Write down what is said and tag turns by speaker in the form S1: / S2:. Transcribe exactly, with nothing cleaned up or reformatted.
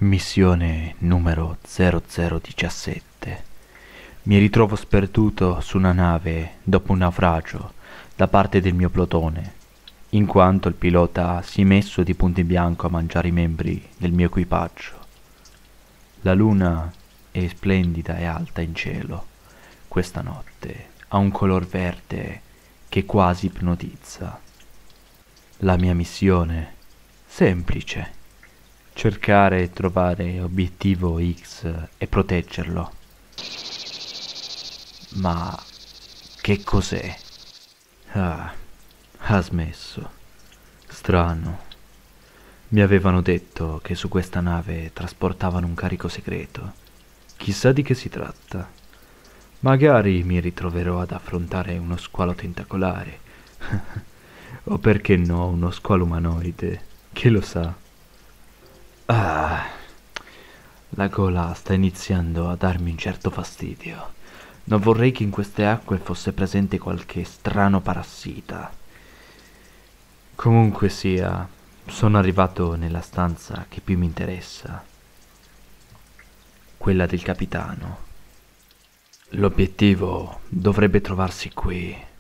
S1: Missione numero zero zero diciassette. Mi ritrovo sperduto su una nave dopo un naufragio da parte del mio plotone, in quanto il pilota si è messo di punto in bianco a mangiare i membri del mio equipaggio. La luna è splendida e alta in cielo. Questa notte ha un color verde che quasi ipnotizza. La mia missione? Semplice. Cercare e trovare obiettivo X e proteggerlo. Ma che cos'è? Ah, ha smesso. Strano. Mi avevano detto che su questa nave trasportavano un carico segreto. Chissà di che si tratta. Magari mi ritroverò ad affrontare uno squalo tentacolare. O perché no, uno squalo umanoide. Chi lo sa? Ah, la gola sta iniziando a darmi un certo fastidio. Non vorrei che in queste acque fosse presente qualche strano parassita. Comunque sia, sono arrivato nella stanza che più mi interessa, quella del capitano. L'obiettivo dovrebbe trovarsi qui.